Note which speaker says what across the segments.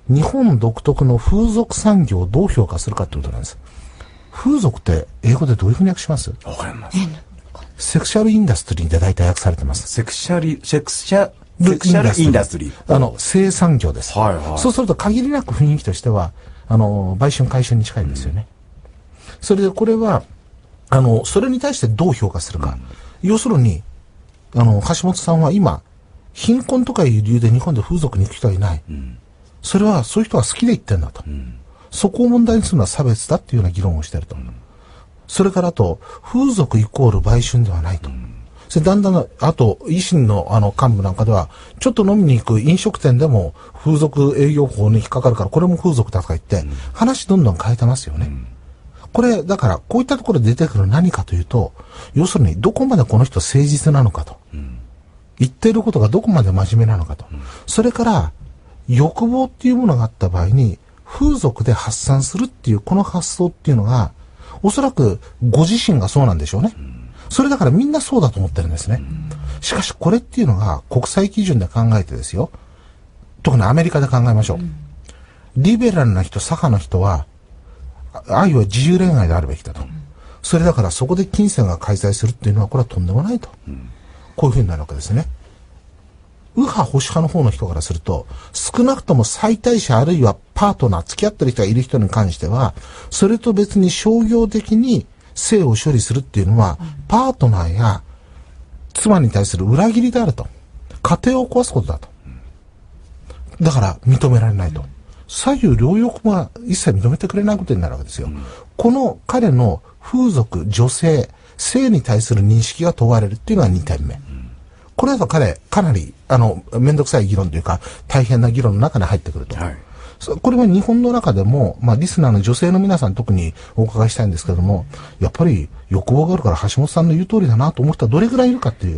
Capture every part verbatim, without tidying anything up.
Speaker 1: 日本独特の風俗産業をどう評価するかってことなんです。風俗って英語でどういうふうに訳します？
Speaker 2: わかります。
Speaker 1: セクシャルインダストリーで大体訳されてます。
Speaker 2: セクシャル、セクシャ、セクシャルインダストリー。
Speaker 1: あの、性産業です。
Speaker 2: はいはい。
Speaker 1: そうすると限りなく雰囲気としては、あの、売春回春に近いんですよね。うん、それでこれは、あの、それに対してどう評価するか。うん、要するに、あの、橋本さんは今、貧困とかいう理由で日本で風俗に行く人はいない。うん、それは、そういう人は好きで行ってんだと。うん、そこを問題にするのは差別だっていうような議論をしていると。うん、それからあと、風俗イコール売春ではないと。うん、それだんだん、あと、維新のあの幹部なんかでは、ちょっと飲みに行く飲食店でも風俗営業法に引っかかるから、これも風俗だとか言って、うん、話どんどん変えてますよね。うん、これ、だから、こういったところで出てくる何かというと、要するに、どこまでこの人誠実なのかと。うん、言っていることがどこまで真面目なのかと。うん、それから、欲望っていうものがあった場合に、風俗で発散するっていう、この発想っていうのが、おそらくご自身がそうなんでしょうね。うん、それだからみんなそうだと思ってるんですね。うん、しかしこれっていうのが国際基準で考えてですよ。特にアメリカで考えましょう。うん、リベラルな人、左派の人は、愛は自由恋愛であるべきだと。うん、それだからそこで金銭が介在するっていうのはこれはとんでもないと。うん、こういうふうになるわけですね。右派保守派の方の人からすると、少なくとも妻帯者あるいはパートナー、付き合ってる人がいる人に関しては、それと別に商業的に性を処理するっていうのは、うん、パートナーや妻に対する裏切りであると。家庭を壊すことだと。だから認められないと。うん、左右両翼は一切認めてくれないことになるわけですよ。うん、この彼の風俗、女性、性に対する認識が問われるっていうのがにてんめ。うん、これだと彼、かなり、あの、めんどくさい議論というか、大変な議論の中に入ってくると。はい、これは日本の中でも、まあ、リスナーの女性の皆さん特にお伺いしたいんですけども、やっぱり欲望があるから橋本さんの言う通りだなと思う人はどれぐらいいるかっていう。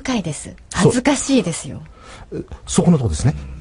Speaker 3: いないですよ。不愉快です。恥ずかしいですよ。
Speaker 1: そこのとこですね。